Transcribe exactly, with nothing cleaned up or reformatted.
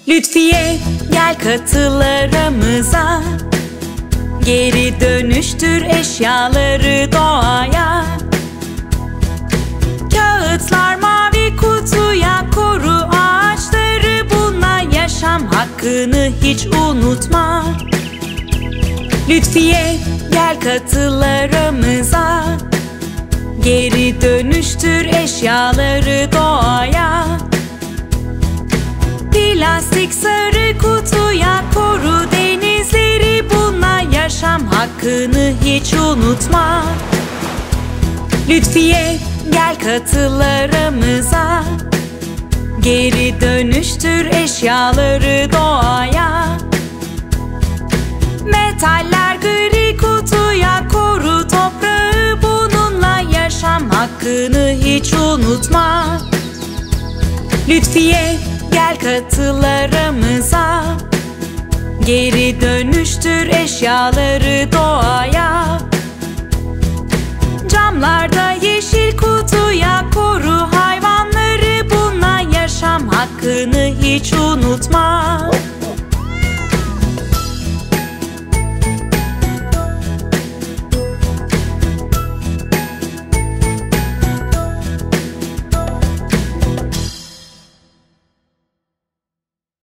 Lütfiye gel katıl aramıza, geri dönüştür eşyaları doğaya. Kağıtlar mavi kutuya, koru ağaçları, bununla yaşam hakkını hiç unutma. Lütfiye gel katıl aramıza, geri dönüştür eşyaları doğaya. Plastik sarı kutuya, koru denizleri, bununla yaşam hakkını hiç unutma. Lütfiye gel katıl aramıza, geri dönüştür eşyaları doğaya. Metaller gri kutuya, koru toprağı, bununla yaşam hakkını hiç unutma. Lütfiye gel katıl aramıza, geri dönüştür eşyaları doğaya. Camlarda yeşil kutuya, koru hayvanları, bununla yaşam hakkını hiç unutma.